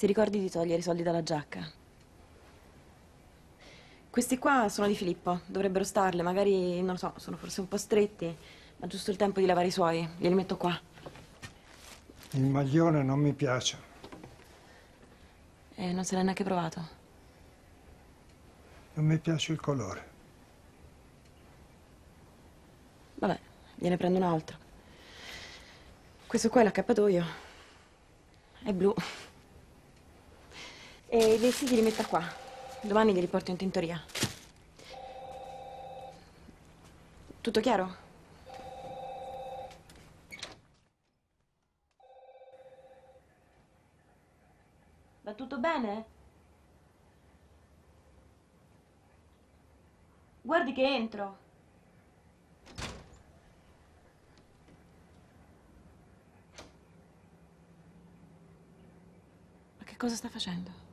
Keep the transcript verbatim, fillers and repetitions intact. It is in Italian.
Si ricordi di togliere i soldi dalla giacca. Questi qua sono di Filippo, dovrebbero starle, magari, non lo so, sono forse un po' stretti, ma giusto il tempo di lavare i suoi, glieli metto qua. Il maglione non mi piace. E non se l'è neanche provato. Non mi piace il colore. Vabbè, gliene prendo un altro. Questo qua è l'accappatoio. È blu. E i vestiti li metta qua. Domani glieli porto in tintoria. Tutto chiaro? Va tutto bene? Guardi che entro. Ma che cosa sta facendo?